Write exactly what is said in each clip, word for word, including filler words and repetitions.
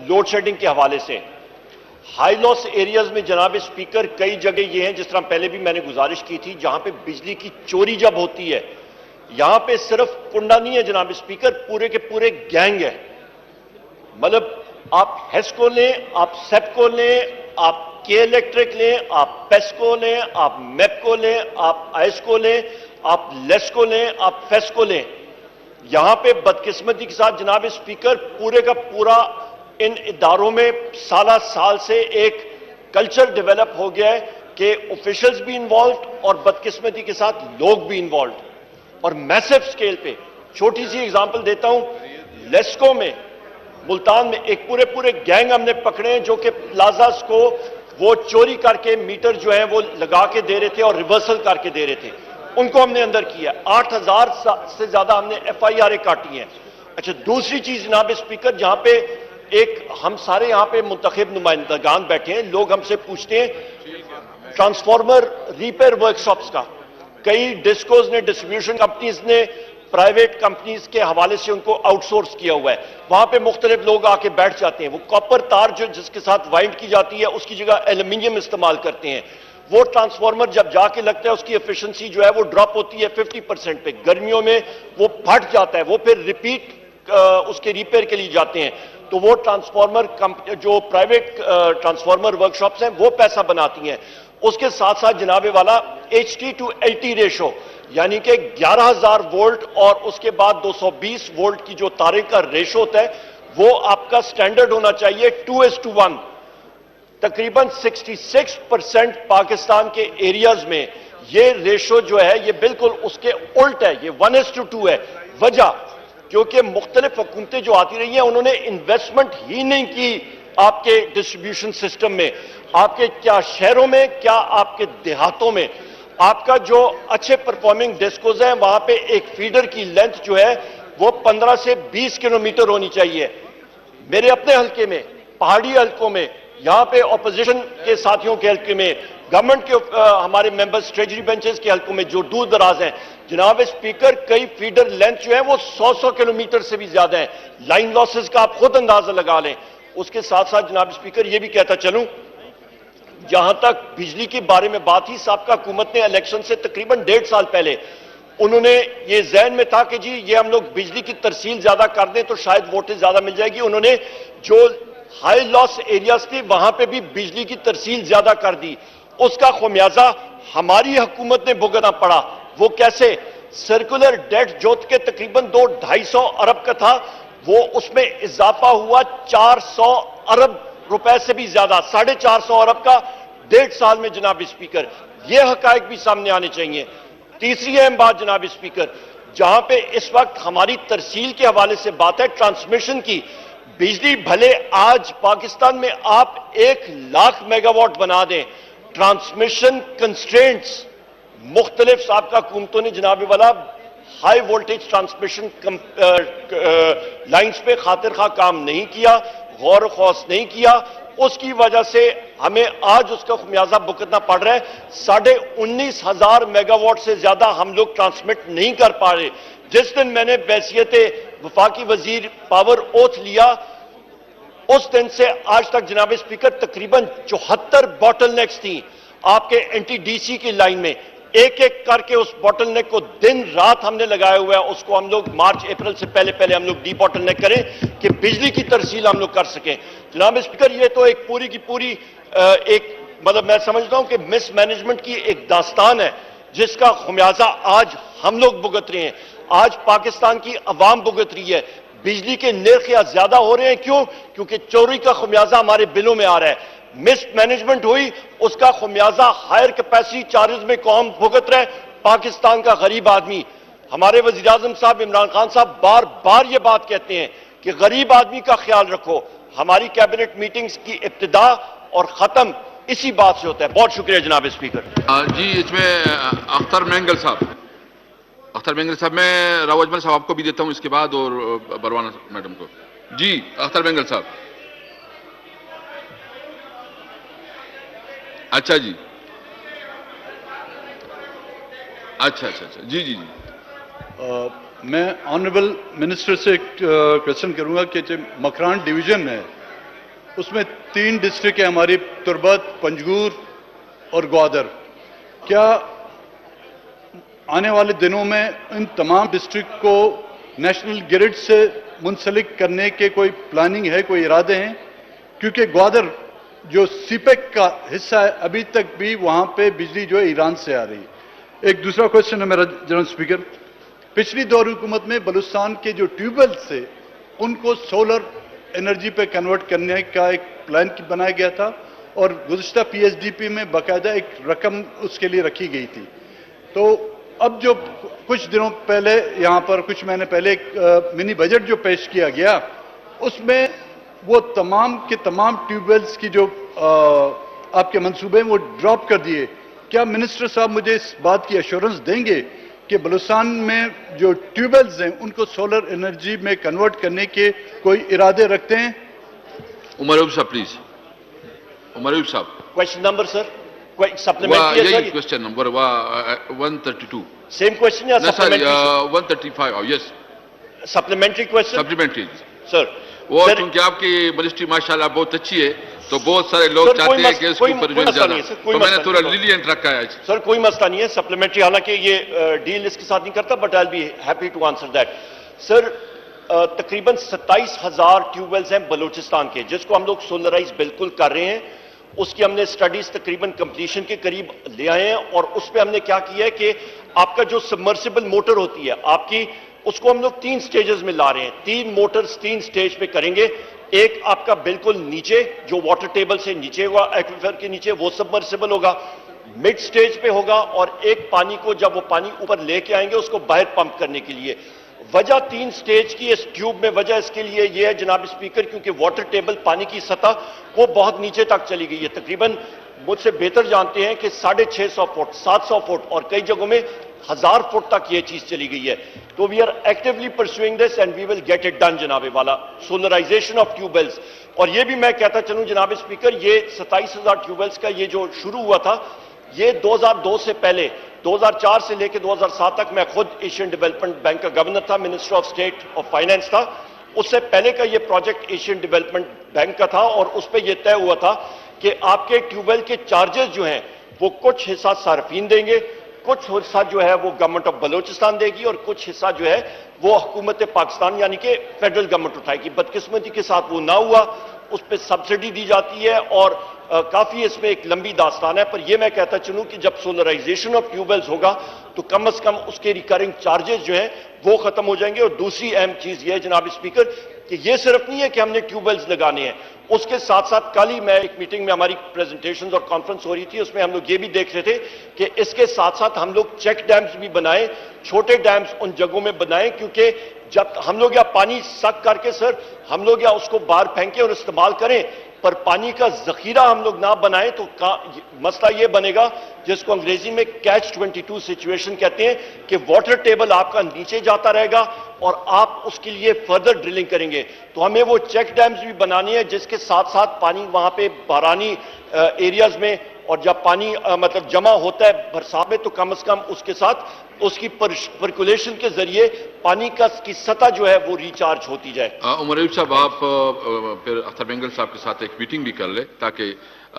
Load shedding کے حوالے سے ہائی لاس ایریاز میں جناب اسپیکر کئی جگہ یہ ہیں، جس طرح پہلے بھی میں نے گزارش کی تھی، جہاں پہ بجلی کی چوری جب ہوتی ہے، یہاں پہ صرف کنڈا نہیں ہے جناب اسپیکر، پورے کے پورے گینگ ہے. مطلب آپ ہیسکو لیں، آپ سیپکو لیں، آپ کے الیکٹرک لیں، آپ پیسکو لیں، آپ میپکو لیں، آپ آئسکو لیں، آپ لیسکو لیں، آپ فیسکو لیں، یہاں پہ بدقسمتی کے ساتھ جناب اسپیکر پورے کا پورا ان اداروں میں سالہ سال سے ایک کلچر ڈیولپ ہو گیا ہے کہ آفیشلز بھی انوالوڈ اور بدقسمتی کے ساتھ لوگ بھی انوالوڈ اور میسو سکیل پہ. چھوٹی سی اگزامپل دیتا ہوں، لیسکو میں ملتان میں ایک پورے پورے گینگ ہم نے پکڑے ہیں جو کہ پلازاز کو وہ چوری کر کے میٹر جو ہیں وہ لگا کے دے رہے تھے اور ریورسل کر کے دے رہے تھے. ان کو ہم نے اندر کیا، آٹھ ہزار سے زیادہ ہم نے ایف آئی آر کاٹی ہیں. اچھا دوسری چیز جناب اسپیکر، جہاں پہ ایک ہم سارے یہاں پہ منتخب نمائندگان بیٹھے ہیں، لوگ ہم سے پوچھتے ہیں ٹرانسفارمر ریپیئر ورک شاپس کا، کئی ڈسکوز نے، ڈسٹریبیوشن کمپنیز نے پرائیویٹ کمپنیز کے حوالے سے ان کو آؤٹ سورس کیا ہوا ہے. وہاں پہ مختلف لوگ آ کے بیٹھ جاتے ہیں، وہ کاپر تار جو جس کے ساتھ وائنڈ کی جاتی ہے اس کی جگہ ایلومینیم استعمال کرتے ہیں. وہ ٹرانسفارمر جب جا کے لگتا ہے اس کی ایفیشنسی جو ہے وہ ڈراپ ہوتی ہے ففٹی پرسنٹ پہ، گرمیوں میں وہ پھٹ جاتا ہے، وہ پھر ریپیٹ اس کے ریپیئر کے لیے جاتے ہیں. تو وہ ٹرانسفارمر جو پرائیویٹ ٹرانسفارمر ورک شاپس ہیں وہ پیسہ بناتی ہیں. اس کے ساتھ ساتھ جناب والا H T to L T ratio, یعنی کہ گیارہ ہزار وولٹ اور اس کے بعد دو سو بیس وولٹ کی جو تارے کا ریشو ہوتا ہے وہ آپ کا سٹینڈرڈ ہونا چاہیے ٹو ایس ٹو ون. تقریباً سکسٹی سکس پرسنٹ پاکستان کے ایریاز میں یہ ریشو جو ہے یہ بالکل اس کے الٹ ہے، یہ ون ایس ٹو ٹو ہے. وجہ کیونکہ مختلف حکومتیں جو آتی رہی ہیں انہوں نے انویسٹمنٹ ہی نہیں کی آپ کے ڈسٹریبیوشن سسٹم میں، آپ کے کیا شہروں میں کیا آپ کے دیہاتوں میں. آپ کا جو اچھے پرفارمنگ ڈسکوز ہیں وہاں پہ ایک فیڈر کی لینتھ جو ہے وہ پندرہ سے بیس کلومیٹر ہونی چاہیے. میرے اپنے حلقے میں، پہاڑی حلقوں میں، یہاں پہ اپوزیشن کے ساتھیوں کے حلقے میں، گورنمنٹ کے ہمارے ممبرز ٹریجری بینچز کے حلقوں میں جو دور دراز ہیں، جناب اسپیکر کئی فیڈر لینتھ جو ہے وہ سو سو کلومیٹر سے بھی زیادہ ہیں. لائن لاسز کا آپ خود اندازہ لگا لیں. اس کے ساتھ ساتھ جناب اسپیکر یہ بھی کہتا چلوں، جہاں تک بجلی کے بارے میں بات ہی، سابقہ حکومت نے الیکشن سے تقریباً ڈیڑھ سال پہلے انہوں نے یہ ذہن میں تھا کہ جی یہ ہم لوگ بجلی کی ترسیل زیادہ کر دیں تو شاید ووٹیں زیادہ مل جائے گی. انہوں نے جو ہائی لاس ایریاز تھی وہاں پہ بھی بجلی کی ترسیل زیادہ کر دی. اس کا خمیازہ ہماری حکومت نے بھگتنا پڑا. وہ کیسے؟ سرکولر ڈیٹ جو کہ تقریباً دو ڈھائی سو ارب کا تھا وہ اس میں اضافہ ہوا چار سو ارب روپے سے بھی زیادہ، ساڑھے چار سو ارب کا ڈیڑھ سال میں. جناب اسپیکر یہ حقائق بھی سامنے آنے چاہیے. تیسری اہم بات جناب اسپیکر، جہاں پہ اس وقت ہماری ترسیل کے حوالے سے بات ہے ٹرانسمیشن کی، بجلی بھلے آج پاکستان میں آپ ایک لاکھ میگا واٹ بنا دیں، ٹرانسمیشن کنسٹرینٹس مختلف سابقہ حکومتوں نے جناب والا ہائی وولٹیج ٹرانسمیشن لائنز پہ خاطر خواہ کام نہیں کیا، غور و خوض نہیں کیا. اس کی وجہ سے ہمیں آج اس کا خمیازہ بھگتنا پڑ رہا ہے. ساڑھے انیس ہزار میگا واٹ سے زیادہ ہم لوگ ٹرانسمٹ نہیں کر پا رہے. جس دن میں نے بحیثیت وفاقی وزیر پاور اوتھ لیا اس دن سے آج تک جناب اسپیکر تقریباً چوہتر باٹل نیکس تھیں آپ کے این ٹی ڈی سی کی لائن میں. ایک ایک کر کے اس باٹل نیک کو دن رات ہم نے لگایا ہوا ہے. اس کو ہم لوگ مارچ اپریل سے پہلے پہلے ہم لوگ ڈی باٹل نیک کریں کہ بجلی کی ترسیل ہم لوگ کر سکیں. جناب اسپیکر یہ تو ایک پوری کی پوری ایک مطلب میں سمجھتا ہوں کہ مس مینجمنٹ کی ایک داستان ہے جس کا خمیازہ آج ہم لوگ بھگت رہے ہیں، آج پاکستان کی عوام بھگت رہی ہے. بجلی کے نرخ زیادہ ہو رہے ہیں، کیوں؟ کیونکہ چوری کا خمیازہ ہمارے بلوں میں آ رہا ہے. مس مینجمنٹ ہوئی، اس کا خمیازہ ہائر کیپیسٹی چارجز میں قوم بھگت رہے. پاکستان کا غریب آدمی، ہمارے وزیر اعظم صاحب عمران خان صاحب بار بار یہ بات کہتے ہیں کہ غریب آدمی کا خیال رکھو. ہماری کیبنٹ میٹنگز کی ابتدا اور ختم اسی بات سے ہوتا ہے. بہت شکریہ جناب اسپیکر. جی اس میں اختر مینگل صاحب اختر مینگل صاحب میں راو اجمل صاحب آپ کو بھی دیتا ہوں اس کے بعد اور بروانہ میڈم کو. جی اختر مینگل صاحب. اچھا جی اچھا اچھا اچھا جی جی جی میں آنریبل منسٹر سے ایک کوشچن کروں گا کہ جو مکران ڈویژن ہے اس میں تین ڈسٹرکٹ ہیں ہماری، تربت، پنجگور اور گوادر. کیا آنے والے دنوں میں ان تمام ڈسٹرکٹ کو نیشنل گرڈ سے منسلک کرنے کے کوئی پلاننگ ہے، کوئی ارادے ہیں؟ کیونکہ گوادر جو سی پیک کا حصہ ہے ابھی تک بھی وہاں پہ بجلی جو ہے ایران سے آ رہی ہے. ایک دوسرا کوشچن ہے میرا جنرل اسپیکر، پچھلی دور حکومت میں بلوچستان کے جو ٹیوب ویلز تھے ان کو سولر انرجی پہ کنورٹ کرنے کا ایک پلان بنایا گیا تھا اور گزشتہ پی ایچ ڈی پی میں باقاعدہ ایک رقم اس کے لیے رکھی گئی تھی. تو اب جو کچھ دنوں پہلے یہاں پر کچھ مہینے پہلے ایک منی بجٹ جو پیش کیا گیا اس میں وہ تمام کے تمام ٹیوب ویلز کی جو آپ کے منصوبے ہیں وہ ڈراپ کر دیے. کیا منسٹر صاحب مجھے اس بات کی ایشورنس دیں گے کہ بلوچستان میں جو ٹیوب ویلز ہیں ان کو سولر انرجی میں کنورٹ کرنے کے کوئی ارادے رکھتے ہیں؟ عمر ایوب صاحب پلیز. عمر ایوب صاحب کوشچن نمبر سر، سپلیمنٹری ہے یہی question number one thirty two. Same question یا supplementary? One thirty five. Yes supplementary question. Supplementary sir. وہ چونکہ آپ کی منسٹری ماشاءاللہ بہت اچھی ہے تو بہت سارے لوگ چاہتے ہیں کہ اس کے اوپر جو ہے زیادہ، تو میں نے تھوڑا لینینٹ رکھا ہے. سر کوئی مسئلہ نہیں ہے سپلیمنٹری، حالانکہ یہ ڈیل اس کے ساتھ نہیں کرتا، but I be happy to answer that. Sir تقریباً ستائیس ہزار ٹیوب ویلز ہیں بلوچستان کے جس کو ہم لوگ سولرائز بالکل کر رہے ہیں. اس کی ہم نے سٹڈیز تقریباً کمپلیشن کے قریب لے آئے ہیں اور اس پہ ہم نے کیا کیا ہے کہ آپ کا جو سبمرسیبل موٹر ہوتی ہے آپ کی، اس کو ہم لوگ تین سٹیجز میں لا رہے ہیں. تین موٹرز تین سٹیج پہ کریں گے. ایک آپ کا بالکل نیچے جو واٹر ٹیبل سے نیچے ہوگا، ایکویفر کے نیچے، وہ سبمرسیبل ہوگا، مڈ سٹیج پہ ہوگا، اور ایک پانی کو جب وہ پانی اوپر لے کے آئیں گے اس کو باہر پمپ کرنے کے لیے. وجہ تین سٹیج کی اس ٹیوب میں وجہ اس کے لیے یہ ہے جناب اسپیکر، کیونکہ واٹر ٹیبل پانی کی سطح وہ بہت نیچے تک چلی گئی ہے. تقریباً مجھ سے بہتر جانتے ہیں کہ ساڑھے چھ سو فٹ، سات سو فٹ اور کئی جگہوں میں ہزار فٹ تک یہ چیز چلی گئی ہے. تو we are actually pursuing this and we will get it done جناب والا، سولرائزیشن آف ٹیوب ویلز. اور یہ بھی میں کہتا چلوں جناب اسپیکر، یہ ستائیس ہزار ٹیوب ویلز کا یہ جو شروع ہوا تھا یہ دو ہزار دو سے پہلے، دو ہزار چار سے لے کے دو ہزار سات تک میں خود ایشین ڈیولپمنٹ بینک کا گورنر تھا، minister of state of finance تھا. اس سے پہلے کا یہ پروجیکٹ ایشین ڈیولپمنٹ بینک کا تھا اور اس پہ یہ طے ہوا تھا کہ آپ کے ٹیوب ویل کے چارجز جو ہیں وہ کچھ حصہ صارفین دیں گے، کچھ حصہ جو ہے وہ گورنمنٹ آف بلوچستان دے گی اور کچھ حصہ جو ہے وہ حکومت پاکستان یعنی کہ فیڈرل گورنمنٹ اٹھائے گی. بدقسمتی کے ساتھ وہ نہ ہوا، اس پہ سبسڈی دی جاتی ہے اور کافی اس میں ایک لمبی داستان ہے. پر یہ میں کہتا چلوں کہ جب سولرائزیشن آف ٹیوب ویلز ہوگا تو کم از کم اس کے ریکرنگ چارجز جو ہیں وہ ختم ہو جائیں گے. اور دوسری اہم چیز یہ ہے جناب اسپیکر کہ یہ صرف نہیں ہے کہ ہم نے ٹیوب ویلز لگانے ہیں، اس کے ساتھ ساتھ کل ہی میں ایک میٹنگ میں ہماری پریزنٹیشنز اور کانفرنس ہو رہی تھی، اس میں ہم لوگ یہ بھی دیکھ رہے تھے کہ اس کے ساتھ ساتھ ہم لوگ چیک ڈیمز بھی بنائیں، چھوٹے ڈیمز ان جگہوں میں بنائیں، کیونکہ جب ہم لوگ یا پانی سک کر کے سر ہم لوگ یا اس کو باہر پھینکیں اور استعمال کریں پر پانی کا ذخیرہ ہم لوگ نہ بنائیں تو مسئلہ یہ بنے گا جس کو انگریزی میں کیچ ٹوئنٹی ٹو سچویشن کہتے ہیں کہ واٹر ٹیبل آپ کا نیچے جاتا رہے گا اور آپ اس کے لیے فردر ڈرلنگ کریں گے. تو ہمیں وہ چیک ڈیمز بھی بنانی ہے جس کے ساتھ ساتھ پانی وہاں پہ بارانی ایریاز میں اور جب پانی مطلب جمع ہوتا ہے برسات میں تو کم از کم اس کے ساتھ اس کی پرکولیشن کے ذریعے پانی کا کی سطح جو ہے وہ ریچارج ہوتی جائے. عمر ایوب صاحب آپ پھر اختر بینگل صاحب کے ساتھ ایک میٹنگ بھی کر لیں تاکہ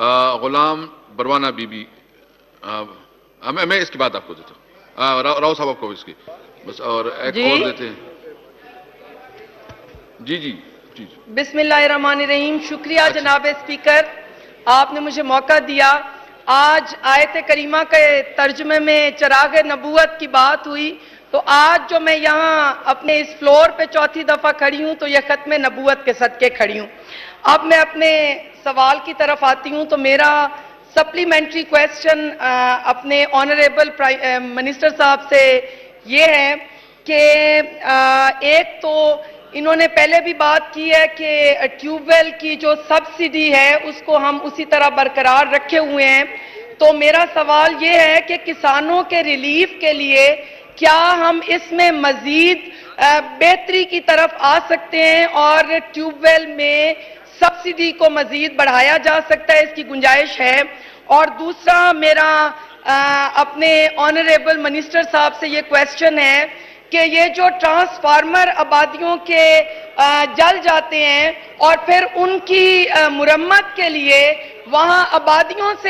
غلام بروانہ بی بی میں اس کی بات آپ کو دیتا ہوں، راؤ صاحب آپ کو اس کی بس اور ایک اور دیتے ہیں. جی جی جی بسم اللہ الرحمن الرحیم. شکریہ جناب اسپیکر، آپ نے مجھے موقع دیا. آج آیت کریمہ کے ترجمے میں چراغ نبوت کی بات ہوئی تو آج جو میں یہاں اپنے اس فلور پہ چوتھی دفعہ کھڑی ہوں تو یہ ختم نبوت کے صدقے کھڑی ہوں. اب میں اپنے سوال کی طرف آتی ہوں تو میرا سپلیمنٹری کویسچن اپنے آنریبل منسٹر صاحب سے یہ ہے کہ ایک تو انہوں نے پہلے بھی بات کی ہے کہ ٹیوب ویل کی جو سبسڈی ہے اس کو ہم اسی طرح برقرار رکھے ہوئے ہیں. تو میرا سوال یہ ہے کہ کسانوں کے ریلیف کے لیے کیا ہم اس میں مزید بہتری کی طرف آ سکتے ہیں اور ٹیوب ویل میں سبسڈی کو مزید بڑھایا جا سکتا ہے، اس کی گنجائش ہے؟ اور دوسرا میرا اپنے آنریبل منسٹر صاحب سے یہ کویسچن ہے کہ یہ جو ٹرانسفارمر آبادیوں کے جل جاتے ہیں اور پھر ان کی مرمت کے لیے وہاں آبادیوں سے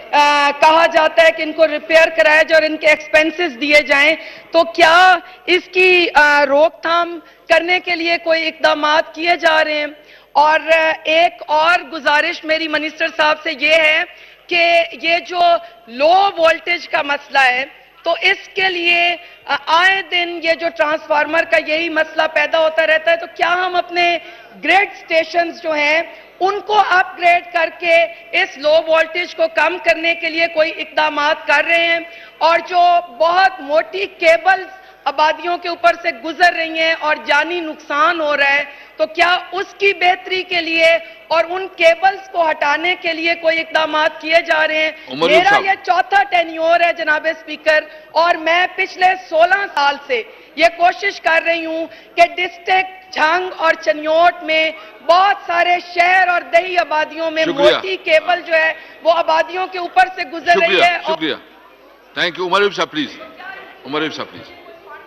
کہا جاتا ہے کہ ان کو ریپیئر کرایا جائے اور ان کے ایکسپینسز دیے جائیں، تو کیا اس کی روک تھام کرنے کے لیے کوئی اقدامات کیے جا رہے ہیں؟ اور ایک اور گزارش میری منسٹر صاحب سے یہ ہے کہ یہ جو لو وولٹیج کا مسئلہ ہے تو اس کے لیے آئے دن یہ جو ٹرانسفارمر کا یہی مسئلہ پیدا ہوتا رہتا ہے، تو کیا ہم اپنے گریڈ سٹیشنز جو ہیں ان کو اپ گریڈ کر کے اس لو وولٹیج کو کم کرنے کے لیے کوئی اقدامات کر رہے ہیں؟ اور جو بہت موٹی کیبلز آبادیوں کے اوپر سے گزر رہی ہیں اور جانی نقصان ہو رہا ہے، تو کیا اس کی بہتری کے لیے اور ان کیبلز کو ہٹانے کے لیے کوئی اقدامات کیے جا رہے ہیں؟ میرا یہ چوتھا ٹینیور ہے جناب اسپیکر، اور میں پچھلے سولہ سال سے یہ کوشش کر رہی ہوں کہ ڈسٹرکٹ جھنگ اور چنیوٹ میں بہت سارے شہر اور دیہی آبادیوں میں موٹی کیبل جو ہے وہ آبادیوں کے اوپر سے گزر رہی ہے۔ شکریہ، تھینک یو۔ عمر ایوب صاحب پلیز، عمر ایوب صاحب پلیز۔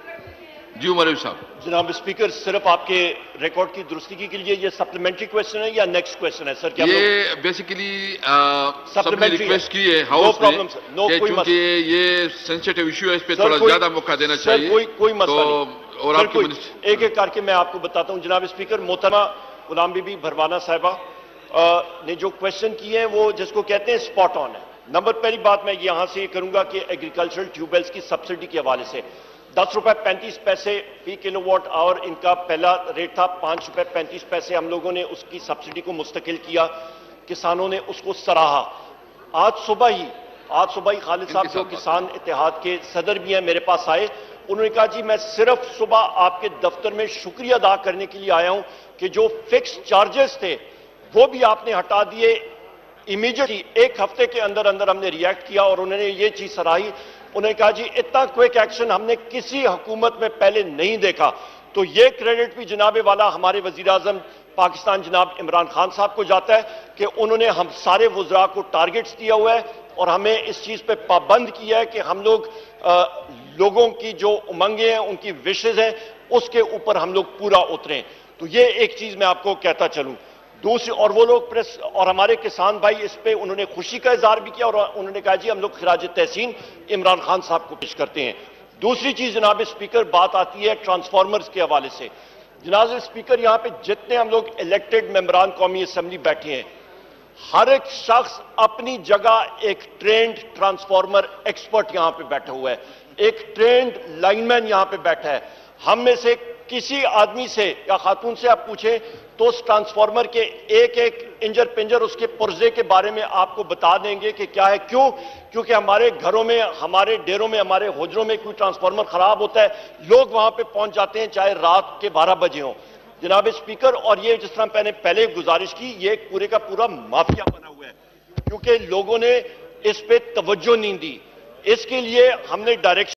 جی عمر ایوب صاحب۔ جناب اسپیکر، صرف آپ کے ریکارڈ کی درستگی کے لیے یہ سپلیمنٹری کویسچن ہے یا نیکسٹ کویسچن ہے؟ سر کیا یہ بیسیکلی سب نے ریکویسٹ کی ہے ہاؤس میں کہ چونکہ یہ سینسیٹیو ایشو ہے اس پہ تھوڑا زیادہ موقع دینا چاہیے، کوئی مسئلہ نہیں۔ اور آپ کی ایک ایک کر کے میں آپ کو بتاتا ہوں۔ جناب اسپیکر، محترمہ غلام بی بی بھروانہ صاحبہ نے جو کویسچن کیے ہیں وہ جس کو کہتے ہیں اسپاٹ آن ہے۔ نمبر پہلی بات میں یہاں سے یہ کروں گا کہ ایگریکلچرل ٹیوبویلز کی سبسڈی کے حوالے سے دس روپے پینتیس پیسے فی کلو واٹ آور ان کا پہلا ریٹ تھا، پانچ روپے پینتیس پیسے ہم لوگوں نے اس کی سبسڈی کو مستقل کیا، کسانوں نے اس کو سراہا۔ آج صبح ہی آج صبح ہی خالد صاحب جو کسان اتحاد کے صدر بھی ہیں میرے پاس آئے، انہوں نے کہا جی میں صرف صبح آپ کے دفتر میں شکریہ ادا کرنے کے لیے آیا ہوں کہ جو فکس چارجز تھے وہ بھی آپ نے ہٹا دیے۔ امیجیٹلی ایک ہفتے کے اندر اندر ہم نے ریئیکٹ کیا اور انہوں نے یہ چیز سراہی۔ انہوں نے کہا جی اتنا کوئک ایکشن ہم نے کسی حکومت میں پہلے نہیں دیکھا۔ تو یہ کریڈٹ بھی جناب والا ہمارے وزیر اعظم پاکستان جناب عمران خان صاحب کو جاتا ہے کہ انہوں نے ہم سارے وزراء کو ٹارگٹس دیا ہوا ہے اور ہمیں اس چیز پہ پابند کیا ہے کہ ہم لوگ لوگوں کی جو امنگیں ہیں، ان کی وشز ہیں، اس کے اوپر ہم لوگ پورا اتریں۔ تو یہ ایک چیز میں آپ کو کہتا چلوں۔ دوسری اور وہ لوگ پریس اور ہمارے کسان بھائی اس پہ انہوں نے خوشی کا اظہار بھی کیا اور انہوں نے کہا جی ہم لوگ خراج تحسین عمران خان صاحب کو پیش کرتے ہیں۔ دوسری چیز جناب اسپیکر بات آتی ہے ٹرانسفارمرز کے حوالے سے۔ جناب اسپیکر، یہاں پہ جتنے ہم لوگ الیکٹڈ ممبران قومی اسمبلی بیٹھے ہیں، ہر ایک شخص اپنی جگہ ایک ٹرینڈ ٹرانسفارمر ایکسپرٹ یہاں پہ بیٹھا ہوا ہے، ایک ٹرینڈ لائن مین یہاں پہ بیٹھا ہے۔ ہم میں سے کسی آدمی سے یا خاتون سے آپ پوچھیں تو اس ٹرانسفارمر کے ایک ایک انجر پنجر اس کے پرزے کے بارے میں آپ کو بتا دیں گے کہ کیا ہے۔ کیوں؟ کیونکہ ہمارے گھروں میں، ہمارے ڈیروں میں، ہمارے حجروں میں کوئی ٹرانسفارمر خراب ہوتا ہے، لوگ وہاں پہ پہنچ جاتے ہیں چاہے رات کے بارہ بجے ہوں۔ جناب اسپیکر، اور یہ جس طرح میں نے پہلے گزارش کی، یہ پورے کا پورا مافیا بنا ہوا ہے کیونکہ لوگوں نے اس پہ توجہ نہیں دی۔ اس کے لیے ہم نے ڈائریکشن